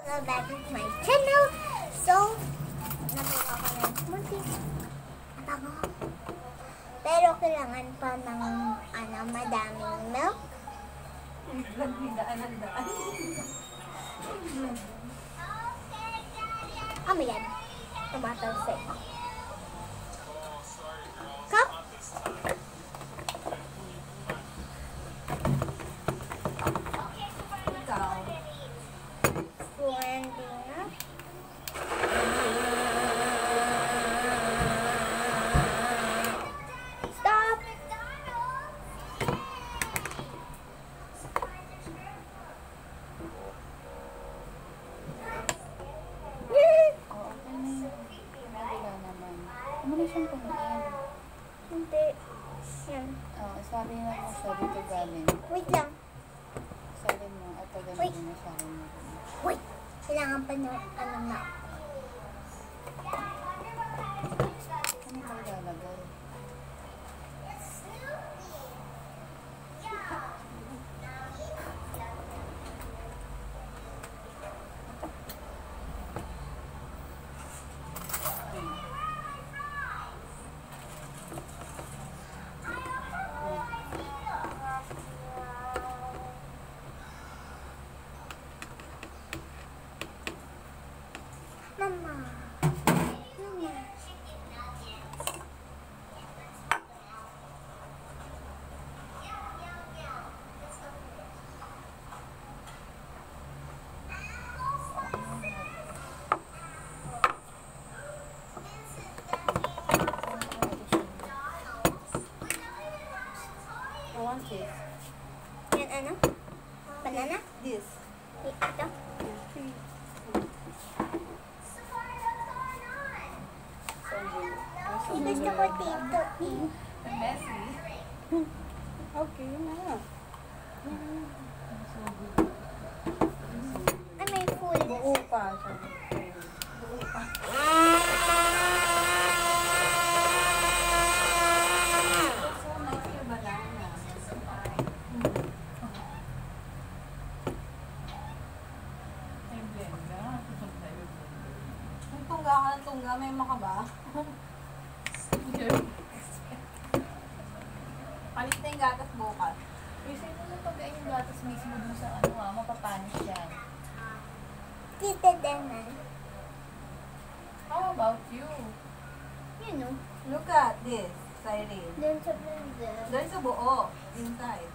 Welcome back to my channel. So, nagawa ko ng smoothie. Bango. Pero kailangan pa ng madaming milk. Ano yan? Tomato sauce. Cup. Stop. Muna siyang kumain. Hindi. Yan. Oh, sabi na mo siya dito galing. Wait lang. Sabi mo, at Wait. ganun na sabi mo. Wait. Kailangan pa na, na. Ano ba ilalagay? Mama. Mama. I want this. Yan ano? Banana? This. Ito? Gusto ko dito. Messy. Okay na. Ay, may full. Buo pa. Buo pa. So nice yung banana. Kung tungga ka ng tungga, may maka ba? Palit na yung gatas bukas. Kasi mo na pag yung gatas mismo dun sa ano mapapanis yan. Tita Danan. How about you? You know, Look at this, Cyrene. dun sa blender. Doon sa buo, inside.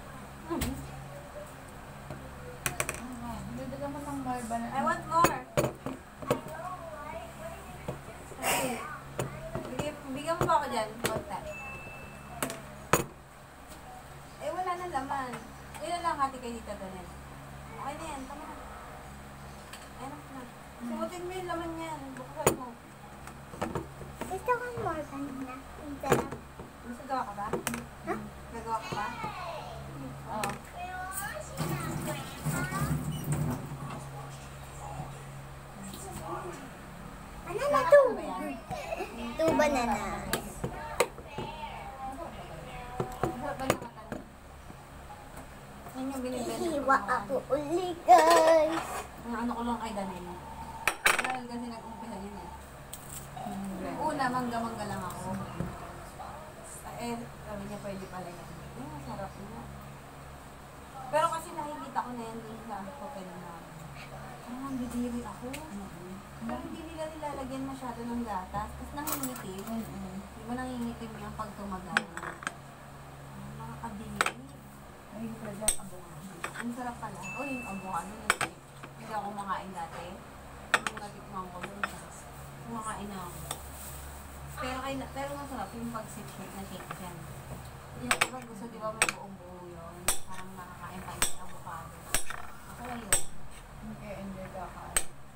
Dadaga mo ng marba na. I want more. Okay. Bigyan mo pa ako dyan. Konti. Eh, wala na laman. Ilan lang hati kay Tita Danen. Okay na yan. Tama na. Ayan na. Sumutin mo yung laman yan. Buksan mo. Gusto ko more banana. Ang sarap. Gagawa ka ba? Ha? Gagawa ka ba? Oo. Banana two. Ano ba yan? Two bananas. Masarap ba nakatan? Yan yung binibenta. Hihiwa ako uli, guys. Ang ano ko lang kay Danen. Dahil kasi nag-umpisa yun eh. Una, mangga-mangga lang ako. Eh, sabi niya pwede pala yan. Eh, masarap na. Pero kasi nakikita ko na yan dun sa hotel na. Ang bidiri ako. Pero hindi nila nilalagyan masyado ng gatas. Tapos nangingitim. Di ba nangingitim yung pag tumagal? Mga kadiri. Ay, pwede ang abong. Ang sarap pala. O, yung avocado yun. Hindi ako kumakain dati. Yung natikman ko doon. Kumakain na ako. Pero masarap yung pag-shake na shake dyan. Yung iba gusto, di ba may buong buo yun? Parang nakakain pa yung avocado. Ako na yun. Okay, enjoy ka ka.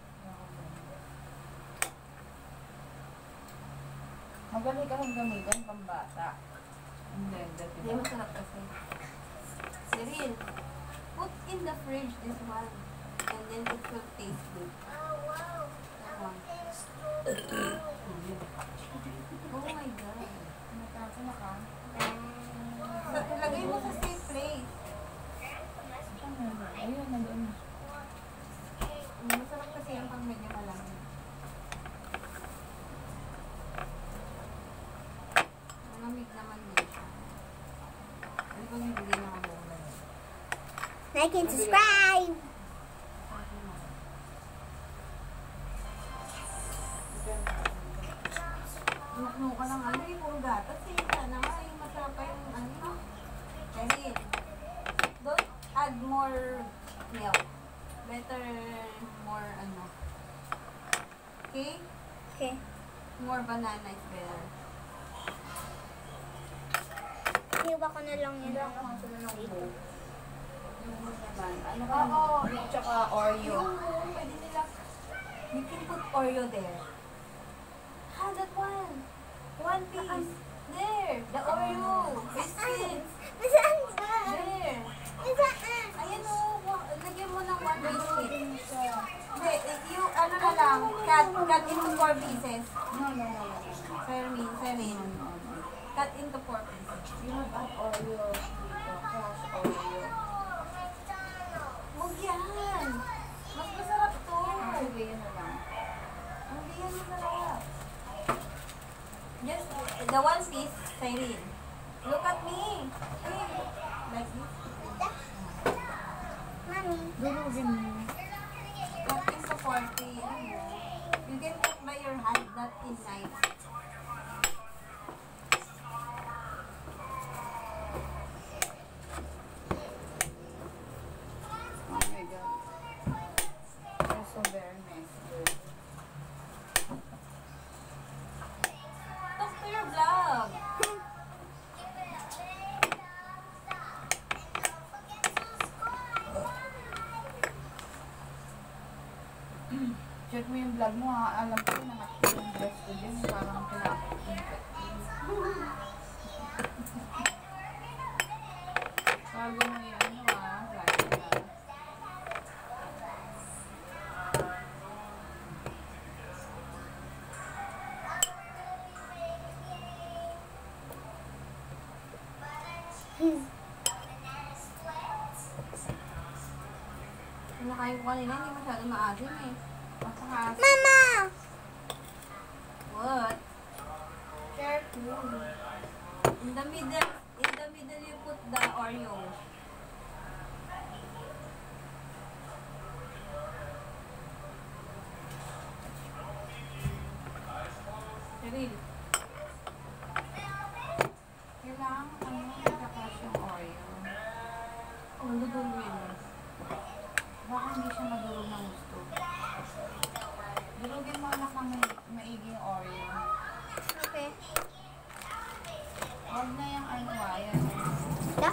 Magaling ka kang gamitin pambata. Hindi, Hindi masarap kasi. Cyril, put in the fridge this one. And then it will taste good. That one. Oh my God. Natapos na ka? Lagay mo sa safe place. Ayun, nandoon. Masarap medyo malamig. Malamig naman din siya. Ano pag bibigyan ng buong lahat? Like and subscribe! Nukno ka lang, ano yung puro gatas eh. Sana nga yung masarap pa yung ano. Kasi, don't add more milk. Better more ano. Okay? Okay. More banana is better. Hiwa ko na lang yun. Dito. Ano ka? Oo. Tsaka Oreo. Yung pwede nila, you can put Oreo there. Ah, that one. One piece. There. The Oreo. Biscuits. Nasaan ba? There. Nasaan? Ayan o. Lagyan mo ng one biscuit. Hindi, yung ano na lang, cut into 4 pieces. No. Fermin. Cut into 4 pieces. You have an Oreo dito. Crush Oreo. Huwag yan. Mas masarap to. Sige, yun na lang. Hindi yan masarap. Just the one piece, Cyrene. Look at me. Hey, like this. Mami. Durugin mo. Cut into 40. You can cut by your hand, not in knife. Oh my God. Also very nice. Talk to your vlog. Check mo yung vlog mo ha. Alam ko na yung dress ko din. Parang pinapakita. Bago mo yung ano ha. Lagi ka. Nakain ko kanina, hindi masyado maasim eh. Masaka. Mama! What? Careful. In the middle you put the Oreo. Cyril. Kailangan ano, nakakrush yung Oreo. Oh, dudulo yun. Baka hindi siya madurog ng gusto. Durugin mo anak ng maigi yung Oreo. Okay. Huwag na yung ano yan. Da?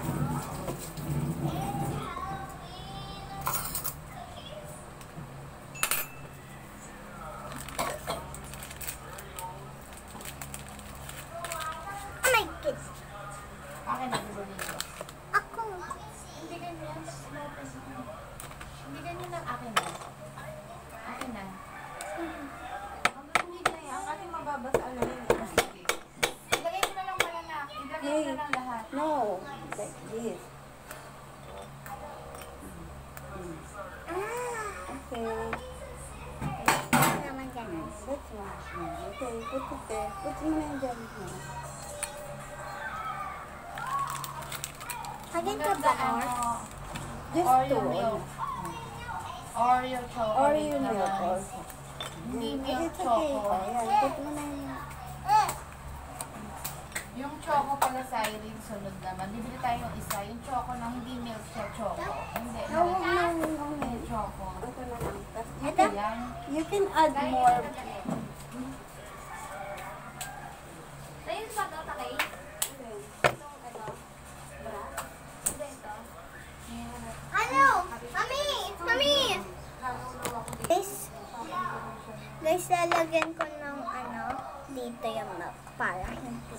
Oh my God. Akin na durugin ko. Ako. Hindi ganyan. Hindi ganyan lang akin na. Akin na. Ang lamig na yan, kasi mababasa ang lamig. Sige. Ilagay mo na lang pala na. Ilagay mo na lang lahat. No, like this. Ah. Okay. Ano naman ganun? That's one. Okay, put it there. Put mo na yung dyan. Hagin ka ba, Ano, Or? Just Oreo two. milk. Oreo chocolate Oreo milk naman. also. Hindi Okay, milk it's okay. choco. Ayan, put mo na yung... Yung choco pala sa Irene, sunod naman. Bibili tayo yung isa. Yung choco na hindi milk siya choco. Hindi. No, huwag na yung Hindi choco. Ito na lang. Tas, Ito? Yan. you can add more. Ayun ba ito, takay? Ano? Mami! Mami! Guys, lalagyan ko ng ano, dito yung milk para hindi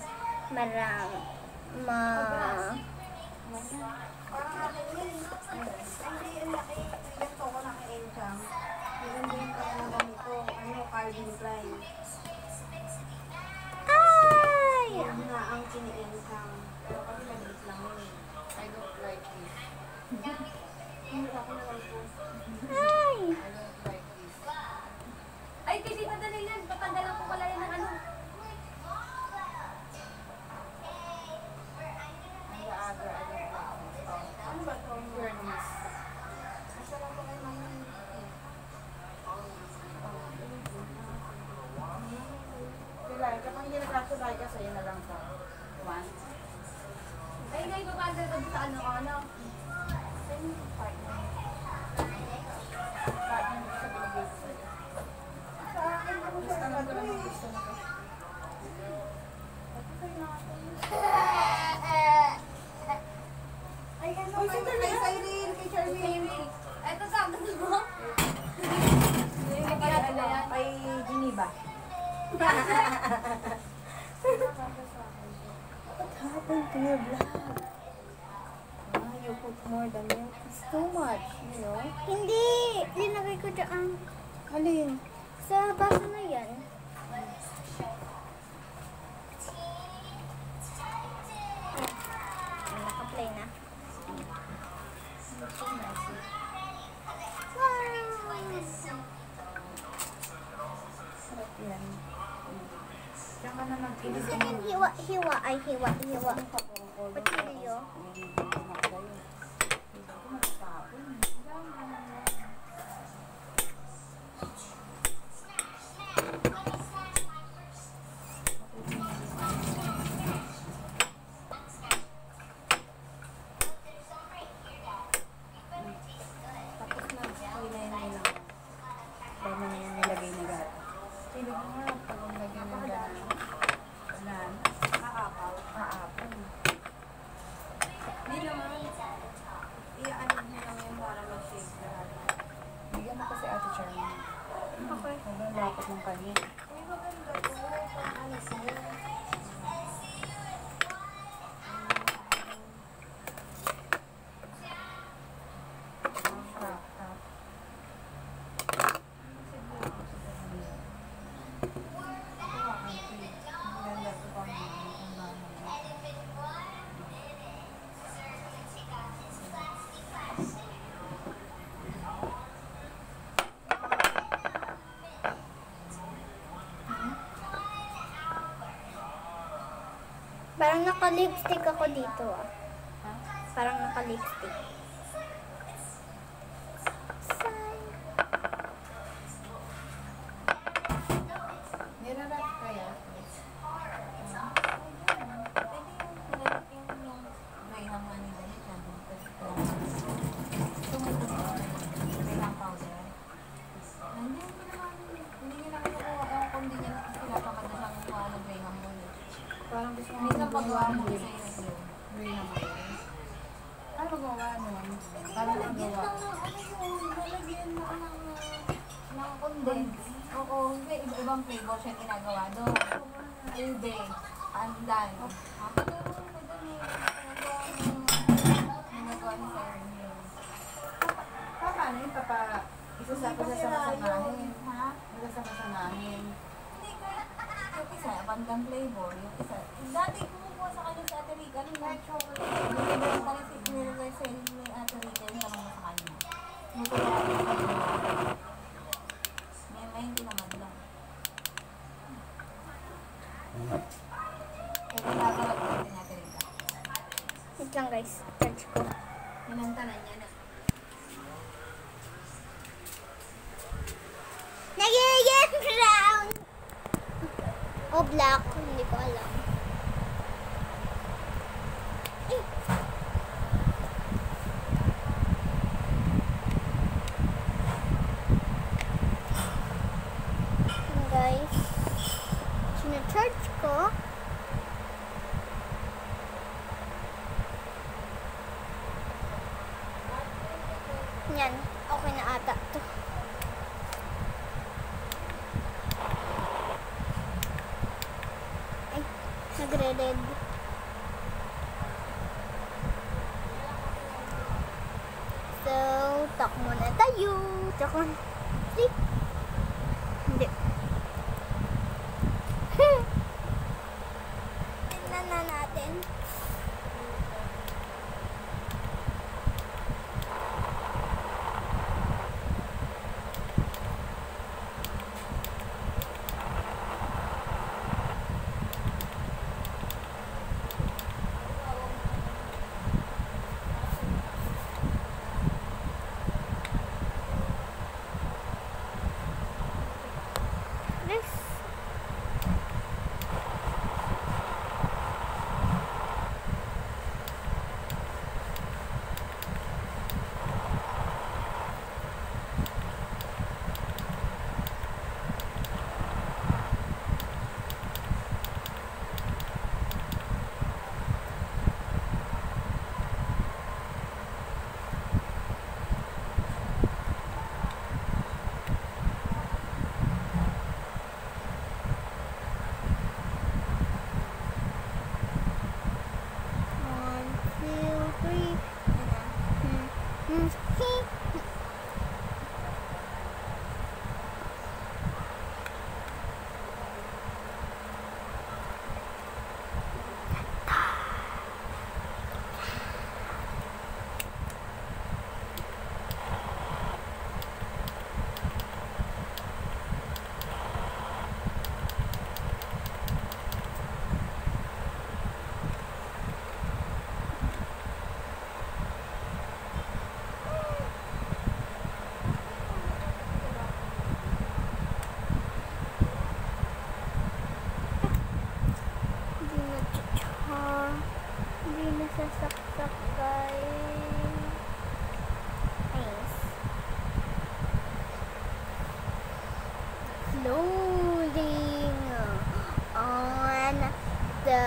Parang akin yun. Hindi, ang laki. Yung toko na kay Enchang. Maganda yung kaya ng ganito. Ano, Calvin Klein. Ay! Yan nga ang kini-Enchang. Pero kasi maliit lang yun. I don't like this. Hindi ako na lang po. Ay! I don't like this. ano, ano. Same partner. Partner sa binigay ko sa'yo. Sa akin ako siya. Gusto na ko lang gusto na ko. Ito kayo natin. Ay, ano Uy, si Kay Cyril, kay Charmaine. Ito sa gusto mo? Kay ano, kay Geneva. What happened to your vlog? You put more than milk. It's too much, you know? Hindi! Linagay ko dyan. Alin? Sa baso na yan. Naka-play na. So messy. Sarap yan. Diyan ka na mag-ilis Gusto yung hiwa-hiwa ay hiwa-hiwa. Patilyo. Tapos na, hinay-hinay lang. Dahil na yung nilagay na gata. Sino ko nga pag nilagay ng gata? Wala. Kakapaw. Aapon. Hindi naman. Iaan mo lang yan para mag-shake lahat. Bigyan mo kasi Ate Charmaine. Okay. Sobrang lapot ng kanya. Uy, maganda to. Ano siya? Parang naka-lipstick ako dito ah. Parang naka-lipstick. Nirarap kaya? Parang gusto mo Minsan paggawa mo ng sa iyo. Graham Boy. Ano magawa nun? Parang ang Lagyan gawa. lang ng ano yun, lalagyan na ng condense. Oo, hindi, iba-ibang flavor siya ginagawa doon. Ube, pandan. Ginagawa ni Sir Neil. Paano yun? Isasama-samahin. Ha? Isasama-samahin. Hindi kahit yung isa, pandan flavor. Yung isa, dati kumukuha sa kanya sa Ate Rica. Ano yung chocolate? Nilagay sa ni Ate Rica yung tanong mo sa kanya. Nutulungan ko sa kanya. May hindi naman lang. Eh, ginagawa ko natin Ate Rica. Wait lang guys. Charge ko. Yun ang tanan niya na. Nagiging brown! O black. Hindi ko alam. Eh. Ayan, guys. Sinacharge ko. Yan. Okay na ata to. Ay, nagre-red. So, talk muna tayo. Talk muna. Sleep. Hindi. Tignan na natin. floating on the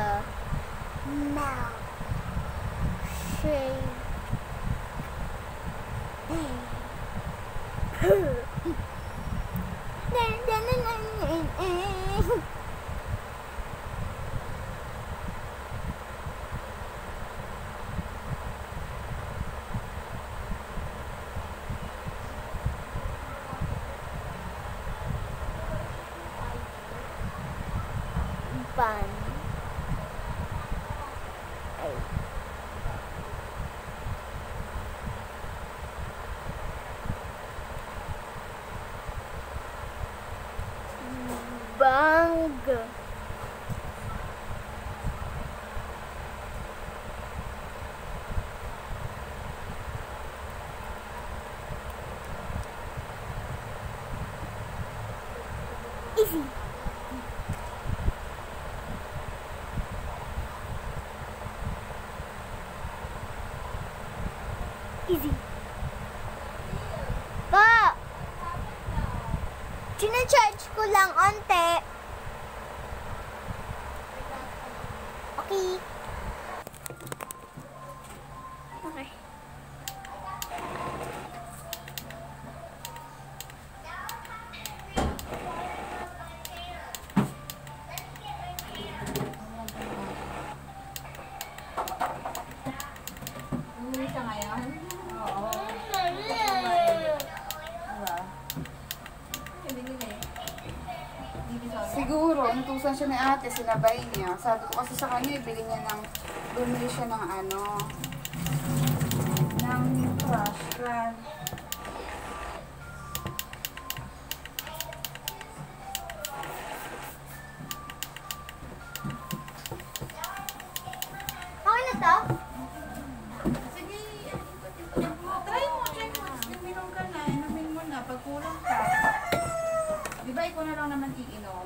milkshake. Bun. Ay. Bang. Easy. Easy. Pa! China-charge ko lang onte. Okay. Okay. Umuwi ka ngayon? Oo. Diba? Ano binili? Divisoria? Siguro, nutusan siya ni ate, sinabay niya. Sabi ko kasi sa kanya, bumili siya ng ng crush brand. Okay na to? Sige, try mo, check mo. Uminom ka na, inumin mo na. Pag kulang ka, di ba ikaw na lang naman iinom?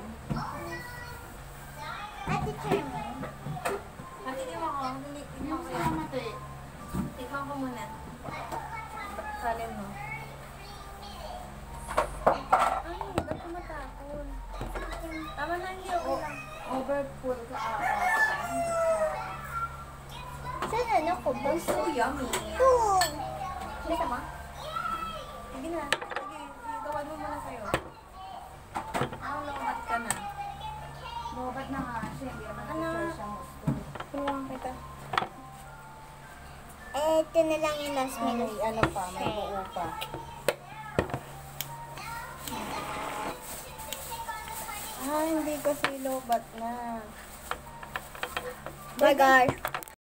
Ate Chermy. Matitim ako. Hindi Yung ko sa yan. mati. Tikman ko muna. Salin mo. Ay, ba't ko matapon? Tama na, hindi ako lang. Overfull ka ata. Saan ano ko ba? So yummy. Ito. Basta ba? Sige na. Sige, gawan mo muna kayo. Lobat ka na. Lobat na nga siya, hindi naman Ano? teacher siya gusto. Tulungan kita. Ito na lang yung last minute. May ano pa, may buo pa. Hindi kasi lobat na. Bye guys.